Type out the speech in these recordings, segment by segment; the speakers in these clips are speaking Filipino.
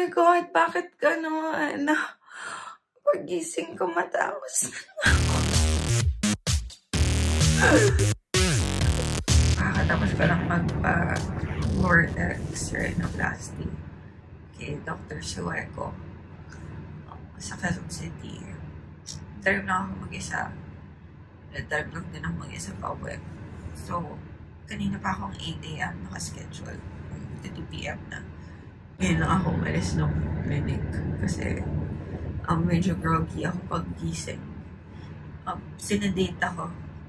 my God, bakit gano'n? Pagising ko matapos na ako. Kakatapos ko lang magpa-vortex rhinoplasty kay Dr. Sueco sa Quezon City. Drive na ako mag-isa. Drive lang din ako mag-isa pa uwi. So, kanina pa akong 8 AM nakaschedule. 2 PM na. Ngayon lang ako umalis ng clinic kasi medyo groggy ako pag-gising. Sinadate ako.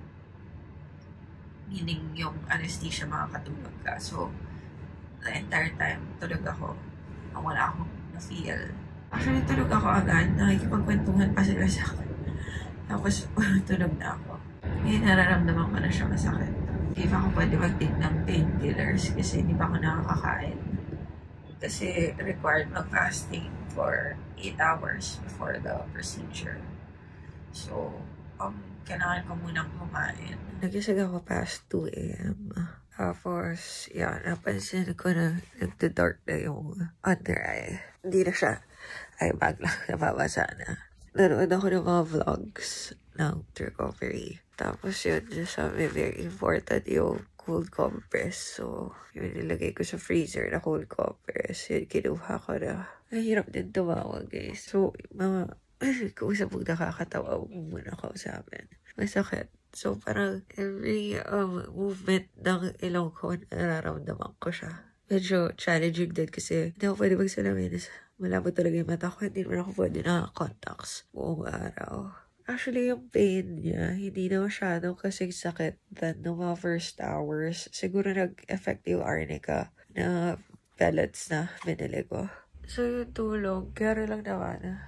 Meaning yung anesthesia makakatulog ka. So, the entire time, tulog ako. Wala akong na-feel. Actually, tulog ako agad. Nakikipagkwentungan pa sila sa akin. Tapos, tulog na ako. Ngayon, nararamdaman ko na siya masakit. Hindi pa ako pwede mag-take ng painkillers kasi hindi pa ako nakakakain. Kasi required mag-fasting for 8 hours before the procedure. So, kailangan ko munang kumain. Nagising ako past 2 AM. Tapos, yan, napansin ko na nagda-dark na yung under eye. Hindi na siya eye bag lang, nababasa na. Nanood ako ng mga vlogs ng recovery. Tapos yun, sabi, very important yung cold compress. So, yun nilagay ko sa freezer na cold compress. Yun, kinuha ko na. Mahirap din tumawag, guys. So, mga, kung sa pag nakakatawa, muna ko sa amin. Masakit. So, parang every movement ng ilong ko, nararamdaman ko siya. Medyo challenging din kasi hindi ako pwede magsalamin. Malabo talaga yung mata ko. Hindi naman ako pwede na-contacts buong araw. Actually, yung pain niya, hindi na masyadong kasing sakit than no mga first hours. Siguro nag-effect yung arnica na pellets na binili ko. So, yung tulog, kaya lang naman.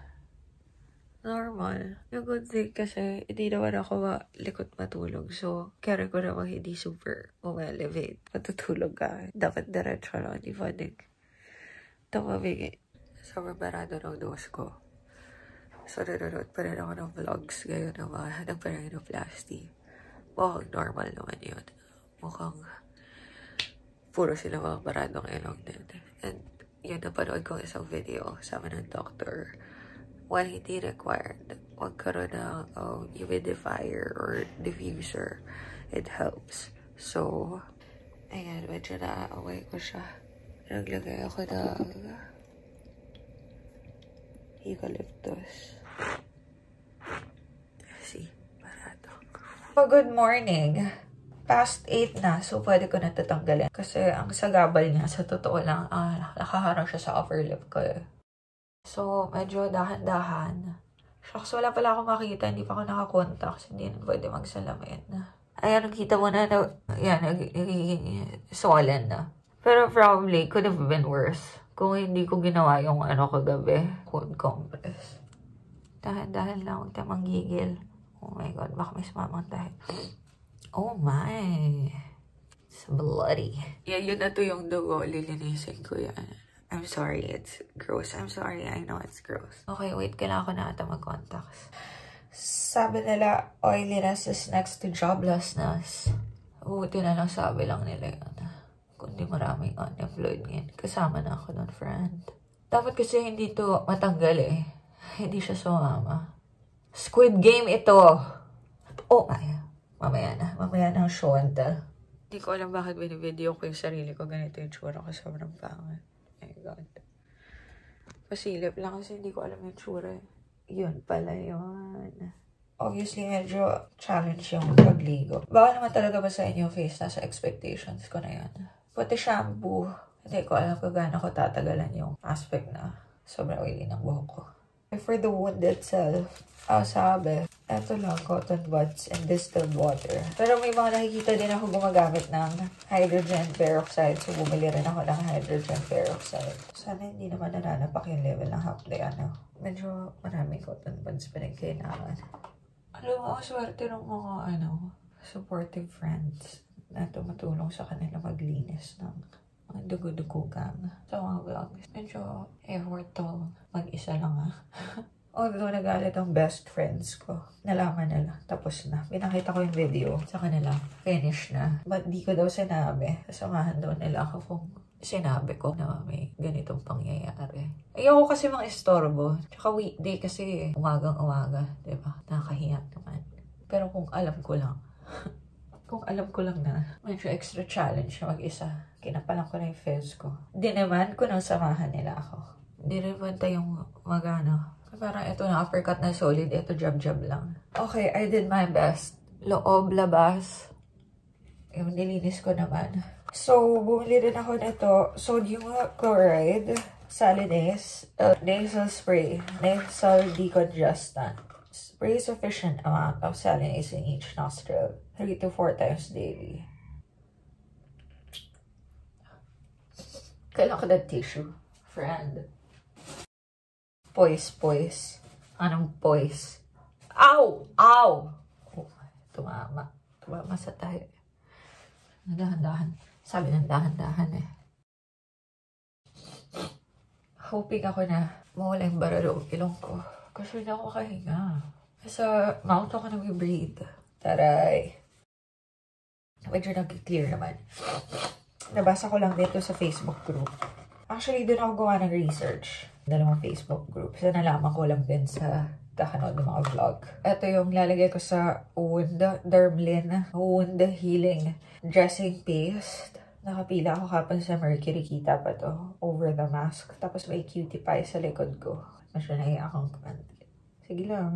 Normal. Yung good thing kasi, hindi naman ako likot matulog. So, kaya ko naman hindi super elevate. Matutulog ka. Dapat diretso lang. Hindi pwedeng tumabigay. Sobrang barado ng nose ko. So, nanonood pa rin ako ng vlogs ngayon ng mga nagpa-rhinoplasty. Mukhang normal naman yun. Mukhang puro sila mga baradong ilong din. And yun, napanood ko isang video kasama ng doctor. While hindi required, magkaroon ng humidifier or diffuser. It helps. So, ayan, medyo na-away ko siya. Naglagay ako ng eucalyptus. See, barato. Good morning. Past 8 na, so pwede ko na tatanggalin. Kasi ang sagabal niya, sa totoo lang, nakaharang siya sa upper lip ko eh. So, medyo dahan-dahan. Shucks, wala pala akong makita. Hindi pa ako nakakontacts. Hindi na pwede magsalamin. Ayan, nakita mo na, yan, nagiging swollen na. Pero probably, could have been worse. Kung hindi ko ginawa yung kagabi, cold compress. Dahan-dahan lang, huwag tayo manggigil. Oh my God, baka may sumamantay. Oh my. It's bloody. Yeah, yun na to yung dugo. Lilinisin ko yan. I'm sorry, it's gross. I'm sorry, I know it's gross. Okay, wait, kailangan ko na ata mag-contacts. Sabi nila, oiliness is next to joblessness. Buti na lang sabi lang nila yun. Kundi maraming unemployed ngayon. Kasama na ako nun, friend. Dapat kasi hindi to matanggal eh. Hindi siya sumama. Squid Game ito! Oh, ay. Mamaya na ang show and tell. Hindi ko alam bakit binivideo ko yung sarili ko. Ganito yung tsura ko, sobrang pangit. Oh my God. Pasilip lang kasi hindi ko alam yung tsura. Yun pala yun. Obviously, medyo challenge yung pagligo. Baka naman talaga ba sa inyo face nasa expectations ko na yan. Pati shampoo. Hindi ko alam kung gaano ko tatagalan yung aspect na sobrang oily ng buhok ko. For the wound itself, sabi, eto lang, cotton buds and distilled water. Pero may mga nakikita din ako gumagamit ng hydrogen peroxide. So, bumili rin ako ng hydrogen peroxide. Sana hindi naman nananapak yung level ng hapde, Medyo maraming cotton buds pa rin kailangan. Alam mo, swerte ng mga, supportive friends na tumutulong sa kanila maglinis ng mga dugo-dugugang sa mga vlogs. Medyo effort to mag-isa lang Although nagalit ang best friends ko. Nalaman nila. Tapos na. Pinakita ko yung video sa kanila. Finish na. But di ko daw sinabi. Kasamahan daw nila ako kung sinabi ko na may ganitong pangyayari. Ayoko kasi mga istorbo. Tsaka weekday kasi umagang-umaga, diba? Nakakahiya naman. Pero kung alam ko lang, kung alam ko lang na medyo extra challenge na mag-isa, kinapalan ko na yung fez ko. Dinaman ko nang samahan nila ako. Dinaman tayong magano. Parang ito na uppercut na solid, ito jab-jab lang. Okay, I did my best. Loob, labas. Yung nilinis ko naman. So, bumili din ako nito. Sodium chloride, Salinase, nasal spray, nasal decongestant. Spray sufficient amount of Salinase in each nostril, 3 to 4 times daily. Kailangan ko ng tissue, friend. Poise. Anong poise? Ow! Ow! Oh, tumama. Tumama sa tayo. Dahan-dahan. Sabi ng dahan-dahan eh. Hoping ako na mawala yung baralo ilong ko. Kasi hindi ako kahinga. Sa mouth ako nag-breathe. Taray. Medyo nag-clear naman. Nabasa ko lang dito sa Facebook group. Actually, doon ako gawa ng research. Dalawang Facebook group. So, nalaman ko lang din sa kakanood ng mga vlog. Ito yung lalagay ko sa wound, Dermlin, wound healing dressing paste. Nakapila ako kapag sa Mercury, kita pa to, over the mask. Tapos may cutie pie sa likod ko. Masya na akong konti. Sige lang.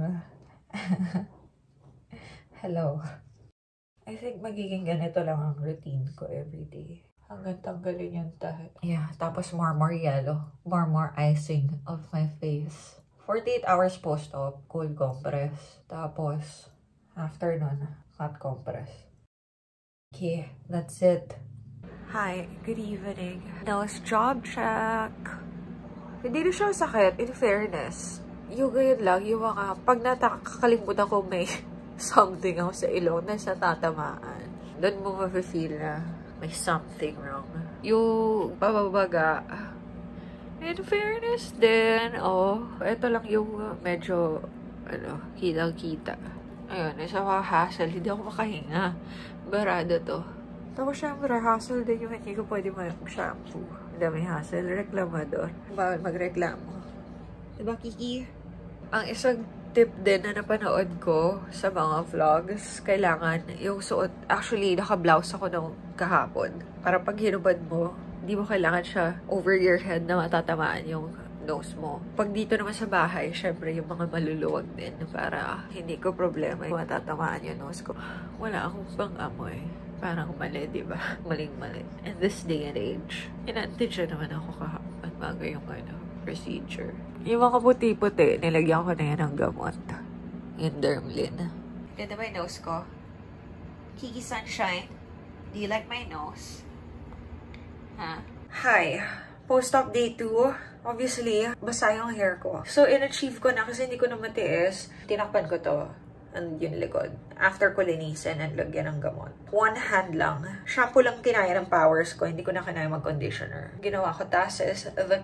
Hello. I think magiging ganito lang ang routine ko everyday. Hanggang tanggalin yung tahi. Yeah, tapos more yellow. More icing of my face. 48 hours post-op, cold compress. Tapos, after nun, hot compress. Okay, that's it. Hi, good evening. Nose job check. Hindi na siya sakit, in fairness. Yung ganyan lang, yung mga, pag nakakalimutan ko may something ako sa ilong na sa tatamaan. Doon mo ma-feel na may something wrong. Yung pababaga, in fairness din, ito lang yung medyo, kitang-kita. Ayun, isa mga hassle, hindi ako makahinga. Barado to. Tapos syempre, hassle din yung hindi ko pwede mag-shampoo. Ang dami hassle. Reklamador. Bawal magreklamo. Diba, Kiki? Ang isang tip din na napanood ko sa mga vlogs, kailangan yung suot. Actually, naka-blouse ako nung kahapon. Para pag hinubad mo, di mo kailangan siya over your head na matatamaan yung nose mo. Pag dito naman sa bahay, syempre yung mga maluluwag din para hindi ko problema yung matatamaan yung nose ko. Wala akong pang-amoy. Parang mali, di ba? Maling-mali. In this day and age, in-antigen naman ako kahapon bago yung procedure. Yung mga puti-puti, nilagyan ko na yan ng gamot. Yung Dermlin. Ganda ba yung nose ko? Kiki Sunshine, do you like my nose? Ha? Hi. Post-op day 2. Obviously, basa yung hair ko. So, in-achieve ko na kasi hindi ko na matiis. Tinakpan ko to. And yung likod. After ko linisin and lagyan ng gamot. One hand lang. Shampoo lang kinaya ng powers ko. Hindi ko na kinaya mag-conditioner. Ginawa ko tases. The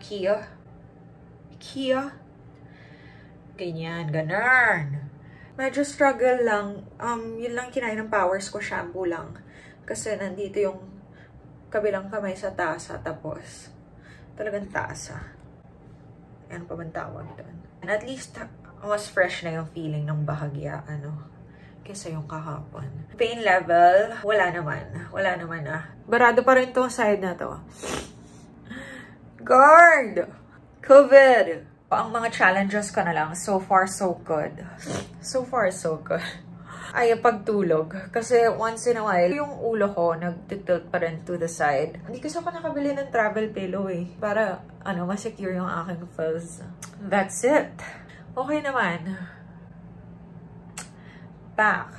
Kia. Ganyan. Ganun. Medyo struggle lang. Yun lang kinaya ng powers ko. Shampoo lang. Kasi nandito yung kabilang kamay sa tasa. Tapos, talagang tasa. Ano pa bang tawag doon? And at least, mas fresh na yung feeling ng bahagya, kesa yung kahapon. Pain level, wala naman. Wala naman Barado pa rin tong side na to. Guard! COVID! Ang mga challenges ko na lang, so far so good. So far so good. Ay, pagtulog. Kasi once in a while, yung ulo ko nag-tilt pa rin to the side. Hindi kasi ako nakabili ng travel pillow para, ma-secure yung aking fuzz. That's it. Okay naman. Pack.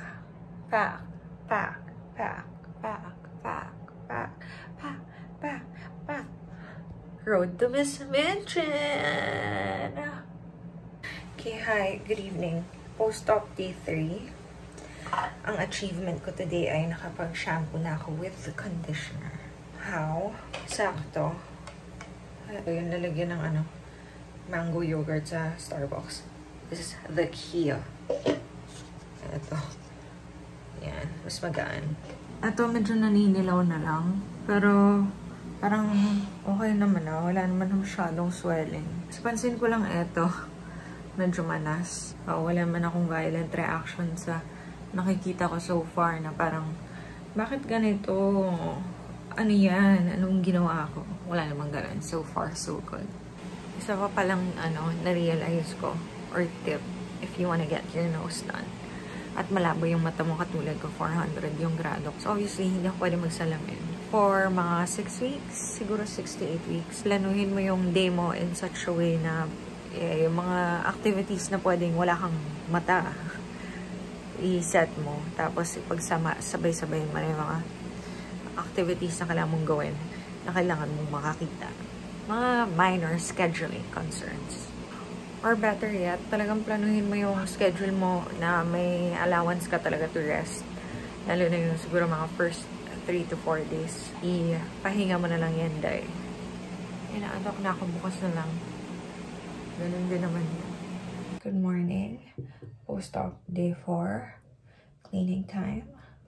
Road to Miss Minchin. Okay, hi. Good evening. Post-op day 3. Ang achievement ko today ay nakapag-shampoo na ako with the conditioner. How? Sakto. Ayun, lalagyan ng mango yogurt sa Starbucks. This is the Kia. Ito. Yan. Mas magaan. Ito medyo naninilaw na lang. Pero Parang okay naman na. Wala naman masyadong swelling. So, pansin ko lang eto. Medyo manas. Wala man akong violent reaction sa nakikita ko so far na parang, bakit ganito? Ano yan? Anong ginawa ko? Wala namang ganun. So far, so good. Isa pa palang, na-realize ko, or tip, if you wanna get your nose done. At malabo yung mata mo katulad ko, 400 yung grado. So, obviously, hindi ako pwede magsalamin. For mga 6 weeks, siguro 6 to 8 weeks, planuhin mo yung day mo in such a way na yung mga activities na pwedeng wala kang mata, i-set mo. Tapos, sabay-sabay mo yung mga activities na kailangan mong gawin na kailangan mong makakita. Mga minor scheduling concerns. Or better yet, talagang planuhin mo yung schedule mo na may allowance ka talaga to rest. Lalo na yung siguro mga first 3 to 4 days. Ipahinga mo na lang yan, day. Inaantok na ako, bukas na lang. Ganun din naman yan. Good morning. Post-op day 4. Cleaning time.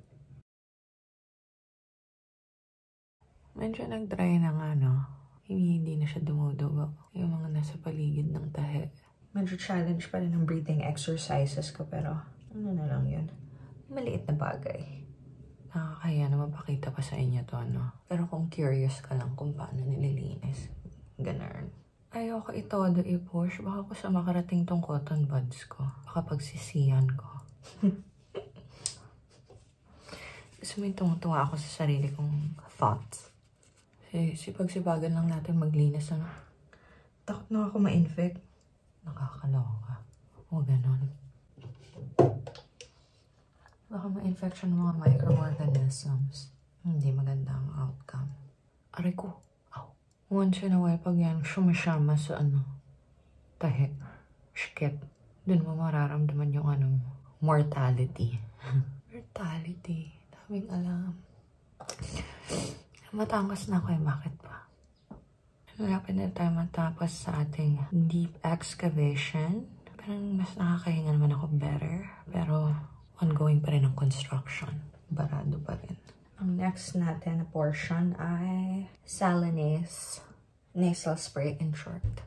Medyo nag-dry na nga, hindi na siya dumudugo. Yung mga nasa paligid ng tahe. Medyo challenge pa rin ang breathing exercises ko, pero ano na lang yun. Maliit na bagay. Nakakaya na mapakita pa sa inyo to, Pero kung curious ka lang kung paano nililinis, ganun. Ayoko itodo i-push. Baka ko sa makarating tong cotton buds ko. Baka pagsisiyan ko. Gusto mo yung tumutuwa ako sa sarili kong thoughts. Sipag-sipagan lang natin maglinis, Takot na ako ma-infect. Nakakaloka. O, ganun. Baka ma-infection ng mga microorganisms. Hindi maganda ang outcome. Aray ko. Ow. Once in a while, pag yan, sumasyama sa tahe. Shikit. Dun mo mararamdaman yung mortality. Mortality. Daming alam. Matangos na ako bakit pa? Malapit na tayo matapos sa ating deep excavation. Parang mas nakakahinga naman ako better. Pero ongoing pa rin ang construction. Barado pa rin. Ang next natin na portion ay Salonase nasal spray in short.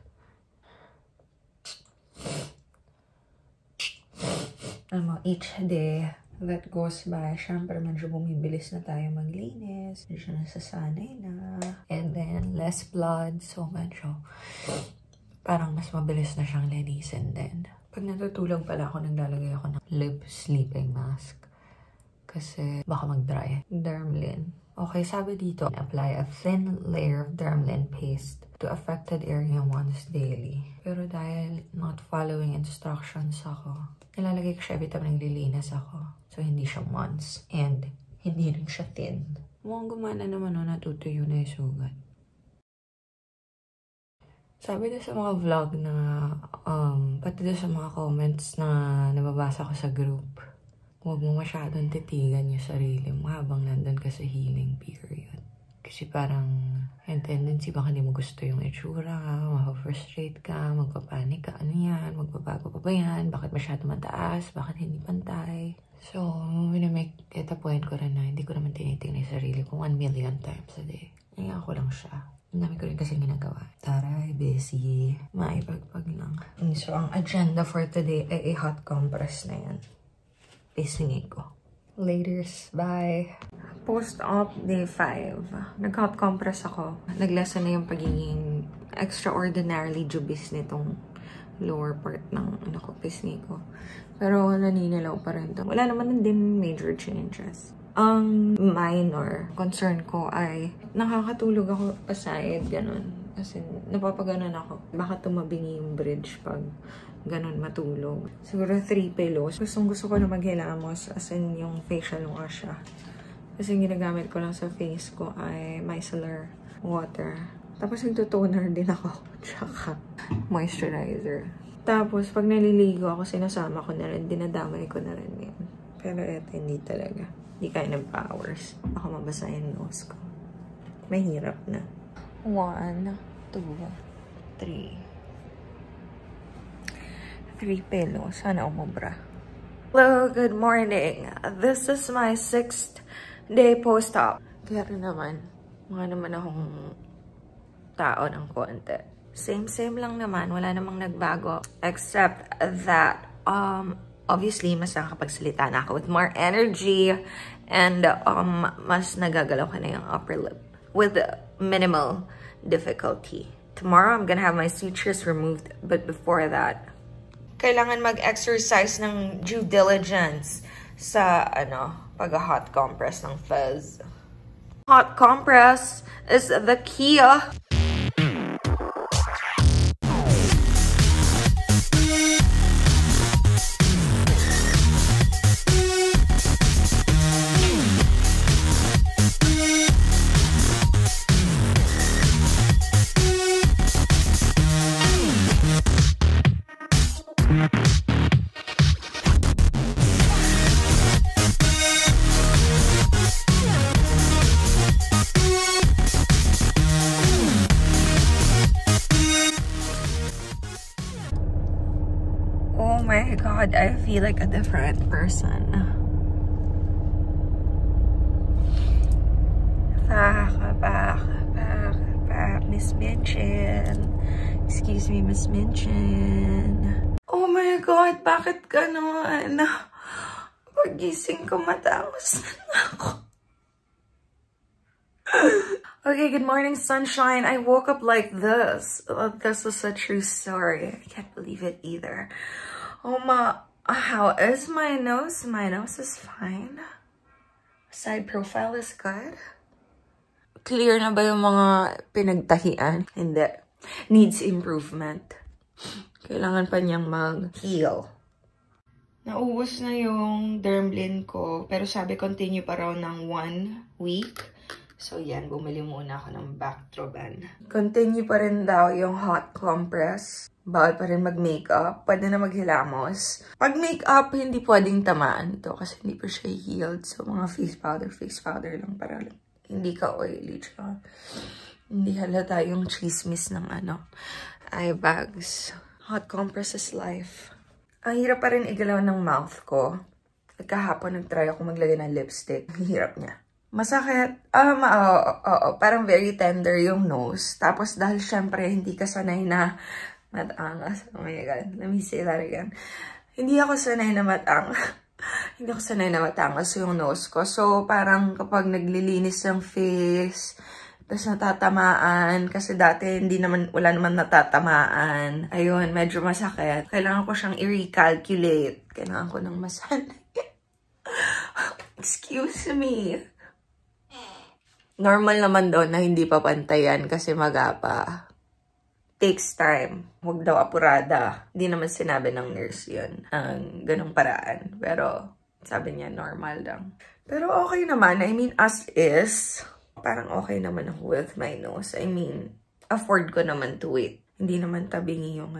Each day that goes by, syempre medyo bumibilis na tayo maglinis. Medyo nasasanay na. And then, less blood. So, medyo parang mas mabilis na siyang linisin din. Pag natutulog pala ako, naglalagay ako ng lip sleeping mask. Kasi baka mag-dry. Dermlin. Okay, sabi dito, apply a thin layer of Dermlin paste to affected area once daily. Pero dahil not following instructions ako, nilalagay ko siya every time naglilinis ako. So, hindi siya once. And, hindi rin siya thin. Mukhang gumana naman, natutuyo na yung sugat. Sabi na sa mga vlog na, pati na sa mga comments na nababasa ko sa group, huwag mo masyadong titigan yung sarili mo habang nandun ka sa healing period. Kasi parang, yung tendency baka hindi mo gusto yung itsura ka, ma-frustrate ka, magpapanik ka, ano yan, magbabago pa ba yan, bakit masyado mataas, bakit hindi pantay. So, minamake it a point ko rin na hindi ko naman tinitingnan yung sarili ko 1 million times a day. Ngayon ko lang siya. Ang dami ko rin kasi ginagawa. Taray, busy. Maipagpag lang. So, ang agenda for today ay hot compress na yan. Pisingin ko. Laters, bye! Post-op day 5. Nag-hot compress ako. Naglasa na yung pagiging extraordinarily jubis nitong lower part ng pisngi ko. Pero naninilaw pa rin to. Wala naman din major changes. Ang minor concern ko ay nakakatulog ako aside, ganun. Kasi napapaganon ako. Baka tumabingi yung bridge pag ganun matulog. Siguro 3 pillows. Gusto ko na maghilamos as in yung facial wash siya. Kasi yung ginagamit ko lang sa face ko ay micellar water. Tapos nagtutoner din ako. Tsaka moisturizer. Tapos pag naliligo ako, sinasama ko na rin. Dinadamay ko na rin yan. Pero eto, hindi talaga. Hindi kaya ng powers. Baka mabasa yung nose ko. Mahirap na. 1, 2, 3. 3 pillows. Sana umubra. Hello, good morning. This is my 6th day post-op. Kaya naman, Mukha naman akong tao ng konti. Same lang naman. Wala namang nagbago. Except that, obviously, mas nakakapagsalita na ako with more energy. And, mas nagagalaw ka na yung upper lip. With minimal difficulty. Tomorrow, I'm gonna have my sutures removed. But before that, kailangan mag-exercise ng due diligence sa, pag-hot compress ng Fez. Hot compress is the key. Oh my God, I feel like a different person. Back, Miss Minchin. Excuse me, Miss Minchin. Oh my God, bakit ganon? Pagising ko, matangos na ako. Okay, good morning, sunshine. I woke up like this. This was a true story. I can't believe it either. How is my nose? My nose is fine. Side profile is good. Clear na ba yung mga pinagtahian? Hindi. Needs improvement. Kailangan pa niyang mag-heal. Naubos na yung Dermblin ko, pero sabi continue pa raw ng 1 week. So yan, bumili muna ako ng Bactroban. Continue pa rin daw yung hot compress. Bawal pa rin mag-makeup. Pwede na maghilamos. Pag makeup, hindi pwedeng tamaan to kasi hindi pa siya healed. So mga face powder lang para hindi ka oily. Tsaka hindi halata yung chismis ng eye bags. Hot compress is life. Ang hirap pa rin igalaw ng mouth ko. Kahapon nag-try ako maglagay ng lipstick. Ang hirap niya. Masakit. Parang very tender yung nose. Tapos dahil syempre hindi ka sanay na matangas. Oh my God. Let me say that again. Hindi ako sanay na matangas yung nose ko. So parang kapag naglilinis ng face, tapos natatamaan, kasi dati wala naman natatamaan. Ayun, medyo masakit. Kailangan ko siyang i-recalculate. Kailangan ko ng masanay. Excuse me. Normal naman daw na hindi pa pantayan kasi magapa. Takes time. Huwag daw apurada. Hindi naman sinabi ng nurse yun. Ang ganong paraan. Pero sabi niya normal lang. Pero okay naman. I mean, as is, parang okay naman ako with my nose. I mean, afford ko naman to wait. Hindi naman tabingi yung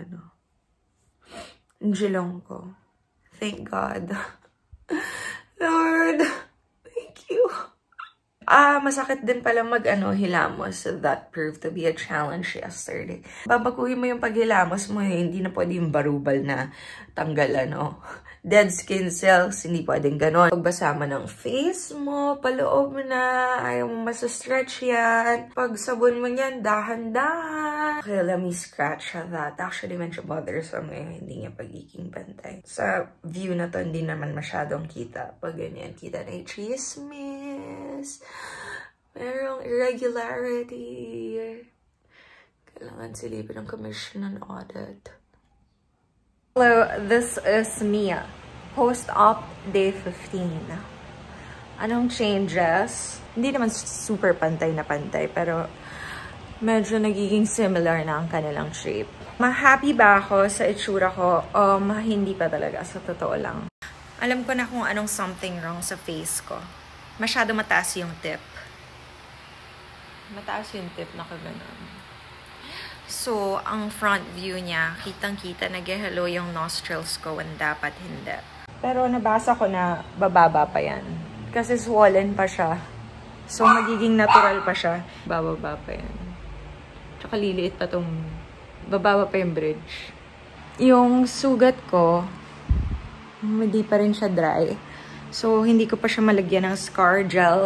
jilong ko. Thank God. Lord, thank you. Masakit din pala hilamos. So that proved to be a challenge yesterday. Babaguhin mo yung paghilamos mo hindi na pwede yung barubal na tanggal dead skin cells, hindi pwedeng ganon. Pagbasa mo ng face mo, paloob mo na, ayaw mo masastretch yan. Pag sabon mo yan, dahan-dahan. Okay, let me scratch that. Actually, medyo bothersome ngayon, hindi niya pagiging bantay. Sa view na to, hindi naman masyadong kita. Pag ganyan, kita na yung chismis. Merong irregularity. Kailangan silipin ng commission and audit. Hello, this is Mia. Post-op day 15. Anong changes? Hindi naman super pantay na pantay, pero medyo nagiging similar na ang kanilang shape. Ma-happy ba ako sa itsura ko? Hindi pa talaga, sa totoo lang. Alam ko na kung anong something wrong sa face ko. Masyado mataas yung tip. Mataas yung tip, nakaganon. So, ang front view niya, kitang-kita, nag-hello yung nostrils ko when dapat hindi. Pero nabasa ko na bababa pa yan. Kasi swollen pa siya. So, magiging natural pa siya. Bababa pa yan. Tsaka liliit pa tong, bababa pa yung bridge. Yung sugat ko, hindi pa rin siya dry. So, hindi ko pa siya malagyan ng scar gel.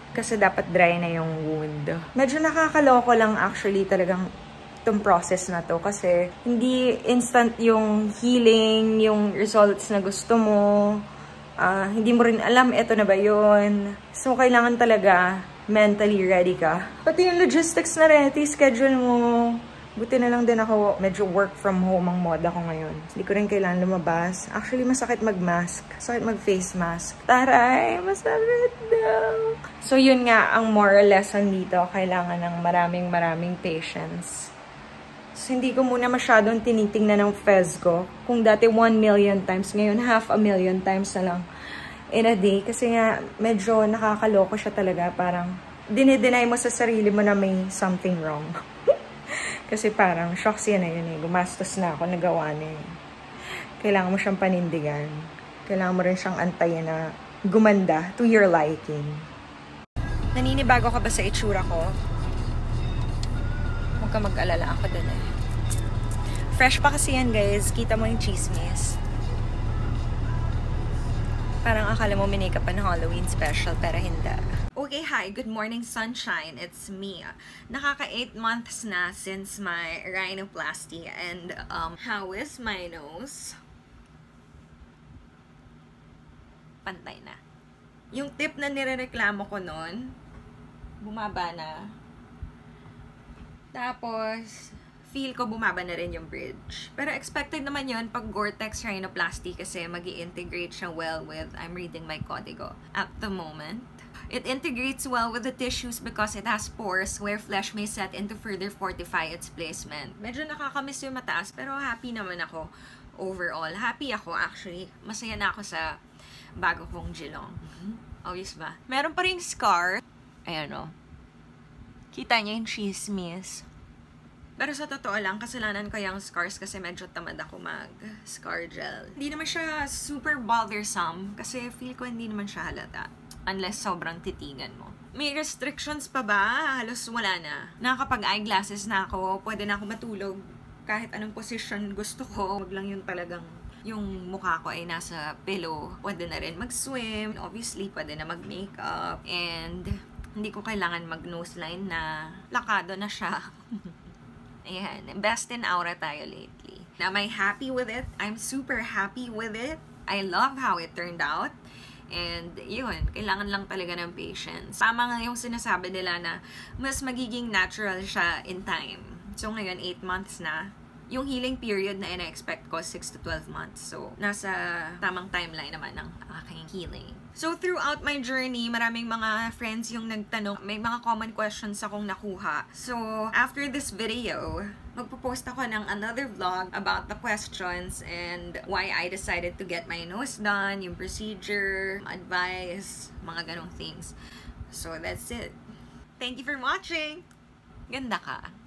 Kasi dapat dry na yung wound. Medyo nakakaloko lang actually talagang itong process na to. Kasi hindi instant yung healing, yung results na gusto mo. Hindi mo rin alam, eto na ba yun? So, kailangan talaga mentally ready ka. Pati yung logistics na rin, schedule mo. Buti na lang din ako, medyo work from home ang moda ko ngayon. Hindi ko rin kailangan lumabas. Actually, masakit mag-mask. Masakit mag-face mask. Taray, masakit daw. So, yun nga ang moral lesson dito. Kailangan ng maraming patience. So, hindi ko muna masyadong tinitingnan ng fez ko. Kung dati 1 million times, ngayon 500,000 times na lang in a day. Kasi nga, medyo nakakaloko siya talaga. Parang, dinideny mo sa sarili mo na may something wrong. Kasi parang, shocks yan na yun eh. Gumastos na ako, nagawa na yun. Kailangan mo siyang panindigan. Kailangan mo rin siyang antayin na gumanda to your liking. Naninibago ka ba sa itsura ko? Huwag ka mag-alala, ako din eh. Fresh pa kasi yan guys. Kita mo yung chismis. Parang akala mo minikap pa ng Halloween special, pero hindi. Okay, hi. Good morning, sunshine. It's me. Nakaka 8 months na since my rhinoplasty. And, how is my nose? Pantay na. Yung tip na nirereklamo ko nun, bumaba na. Tapos, feel ko bumaba na rin yung bridge. Pero expected naman yun pag Gore-Tex rhinoplasty kasi mag-i-integrate siya well with, I'm reading my código at the moment. It integrates well with the tissues because it has pores where flesh may set in to further fortify its placement. Medyo nakakamiss yung mataas pero happy naman ako overall. Happy ako actually. Masaya na ako sa bago kong jilong. Obvious ba? Meron pa ring scar. Ayan o. Kita niyo yung chismis. Pero sa totoo lang, kasalanan ko yung scars kasi medyo tamad ako mag-scar gel. Hindi naman siya super bothersome kasi feel ko hindi naman siya halata. Unless sobrang titigan mo. May restrictions pa ba? Halos wala na. Nakakapag-eyeglasses na ako. Pwede na ako matulog kahit anong position gusto ko. Wag lang yung talagang yung mukha ko ay nasa pillow. Pwede na rin mag-swim. Obviously, pwede na mag-makeup. And hindi ko kailangan mag-nose line na lakado na siya. Ayan. Best in aura tayo lately. Am I happy with it? I'm super happy with it. I love how it turned out. And yun, kailangan lang talaga ng patience. Tama nga yung sinasabi nila na mas magiging natural siya in time. So ngayon, 8 months na. Yung healing period na ina-expect ko, 6 to 12 months. So, nasa tamang timeline naman ng aking healing. So, throughout my journey, maraming mga friends yung nagtanong. May mga common questions akong nakuha. So, after this video, magpo-post ako ng another vlog about the questions and why I decided to get my nose done, yung procedure, advice, mga ganong things. So, that's it. Thank you for watching! Ganda ka!